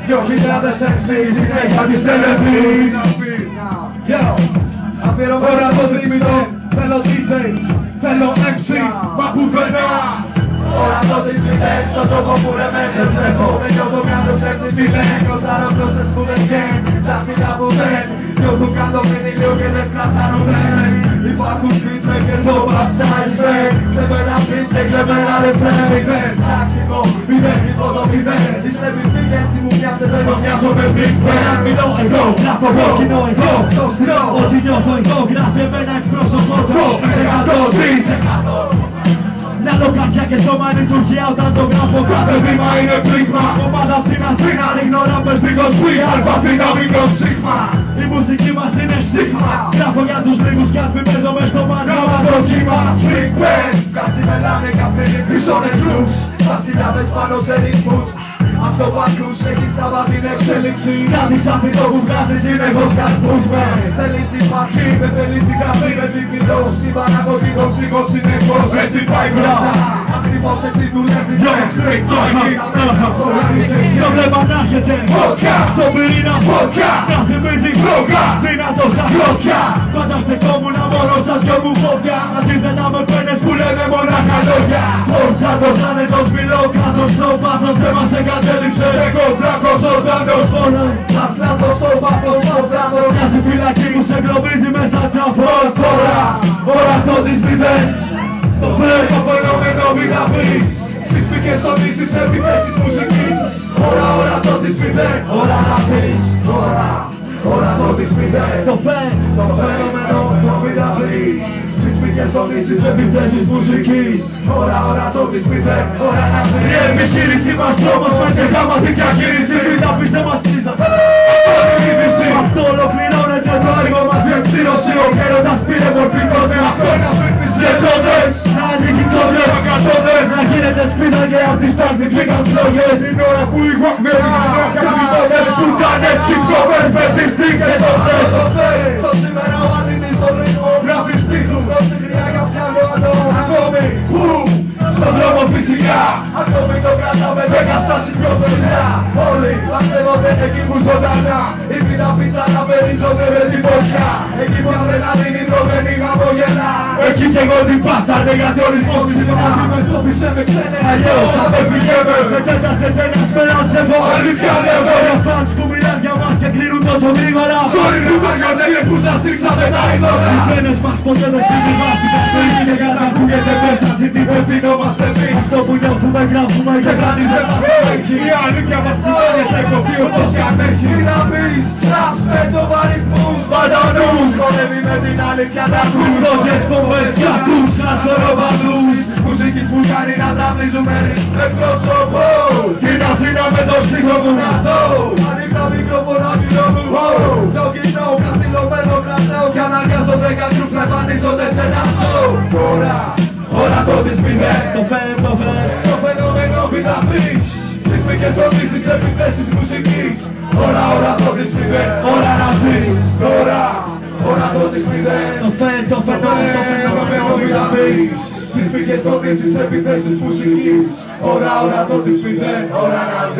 2006 συνέχεια της τελετής. Τώρα το τρίμηνο θέλω DJ, θέλω MC, μα πουθενά. Ώρα το τις μηδέν, στον τόπο που ρεμένες βλέπω. Δεν νιώθω καν το σεξι τι λένε, κοστάρω γλώσσες που δεν βγαίνουν. Τα φύλλα που δεν νιώθουν καν το φινίλιο και δεν σκρατσάνουν δεν. Υπάρχουν σπίτρε και το παστάιζε. Κλεμμένα πίτσε, κλεμμένα ρεφρέν. Μηδέν, σάξιμο, μηδέν, υπό μηδέν. Τις βλέπεις πήγε έτσι μου μοιάζεται, δεν μοιάζω με Big Ben. Αν μιλώ εγώ, γράφω εγώ, κοινό εγώ. Ό,τι νιώθω εγώ, γράφει εμένα εκπρόσωπο το 103%. Να λοκάτια και σώμα είναι Τουρκία όταν το γράφω. Κάθε βήμα είναι πλήγμα. Ομάδα φθήνα φθήνα, ρίχνω rappers δίχως φύ. Αλφα θήνα μικρός σίγμα. Η μουσική μας είναι στίγμα. Γράφω για τους λίγους κι ας μην παίζω μες στο μαντάμα το κύμα. Big Ben, κάσι μελάνε καφένι πίσω νεκρούς. Βασιλιάδες πάνω σε ρυθμούς. Αυτό που ακούς έχει στάβα την εξέλιξη. Κάτι σαν φυτό που βγάζεις είναι εγώ σκασμούς με. Θέλεις υπαρχή, με θέλεις η γραφή, με την πυλός. Στην παραγωγή των ψυχών συνεχώς έτσι πάει μπροστά. Ακριβώς έτσι δουλεύει το εξτρέκτοιμι. Το βλέμμα να έρχεται φωτιά, στον πυρήνα φωτιά. Να θυμίζει φρόγκα, δυνατό σαν φωτιά. Πάντα στεκόμουν μόνος στα δυο μου φωτιά. Αντίθετα με πένες που λένε μονάχα λόγια. Φόρτσα το άνετος μιλώ κάτω στο πάθος δεν μας εγκατέλειψε. Εγώ τράκος ζωντανός μόνο. Σας λάθος στο πάθος στο βράδο. Μοιάζει φυλακή μου σε κλωβίζει μέσα τα φως τώρα. Ώρα το της μηδέν. Το φρέκο φαινόμενο μην τα πεις. Στις πίκες των ίσης επιθέσεις μουσικής. Ώρα το της μηδέν. Ώρα να πεις. Ώρα το της μηδέν. Το φαινόμενο μην τα πεις. Στις πίκες των ίσης επιθέσεις μουσικής. Ώρα το της μηδέν. Ώρα να πεις. Η επιχείρηση μας όμως με και γάμα τη διαχείριση. Μην τα πεις δεν μας κλείσατε. Αυτό ολοκληρώνεται το έργο μας η εκδήλωση. Ο γέροντας πήρε μορφή τότε. Αυτό είναι αφήνεις λεπτόδες. Να ανήκει κόντρες, ακατόδες. Να γίνεται σπίτα και απ' τις τάκτης βγήκαν φλόγες. Είναι ώρα που οι γουακμερίνοι καπιτόδες. Πουτσάνες, χιπ-χόπες, με τις τρίξες οχτές. Στο σήμερα ο Αντίνης στον ρυθμό γράφει στίχους. Δώστε κρυά για πιάνω άλλο ακόμη. Στον δρόμο φυσικά, ακόμη το κρατάμε 10 στάσεις πιο ψηλά. Όλοι λαστεύονται εκεί που ζωντανά. Οι πιταφείς αναπερίζονται με την φωτιά. Εκεί που αδρεναλίνη τρωμένη χαμογελά. Εκεί κι εγώ την πάσανε γιατί ο ρυθμός της είναι μαζί με στόπισε με ξένε. Αλλιώς απεφυγέμαι σε τέτα σπεράτσε εγώ αλήθεια λέω. Σωριά φαντς που μιλάνε για μας και κλείνουν τόσο γρήγορα. Sorry που καριονέλες που σας ρίξαμε τα είδωρα. Οι πένες μας ποτέ δεν συμβιβάστηκαν. Το είναι κατακούγεται μέσα στη ευθυνόμαστε εμείς. Αυτό που νιώθουμε γράφουμε και κανείς δεν μας έχει. Η αλήθεια μας πηγαίνει σε κοπή όπως και αν έχει. Τι να πεις, σας με το βαριθμούς παντανούς. Χορεύει με την αλήθεια τα ακούς. Φωτιές, κόβες, κατούς, χαρτοροβαδούς. Μουσικής που κάνει να τραυλίζουμε εκπρόσωπο. Την Αθήνα με το στίχο μου να δω. Ανοίξα μικρόφωνα γύρω μου. Το κοινό καθυλωμένο κρατάω. Κι αναγκάζονται κάποιους να εμφανίζονται σε ένα σοου. Ώρα το της μηδέν. Το φαινόμενο μην τα πεις. Στις πίκες ρωτήσεις επιθέσεις μουσικής. Ώρα το της μηδέν. Ώρα να ζεις. Ώρα το της μηδέν. Το φαινόμενο μην τα πεις. Στις πίκες ρωτήσεις επιθέσεις μουσικής. Ώρα το της μηδέν. Ώρα να ζεις.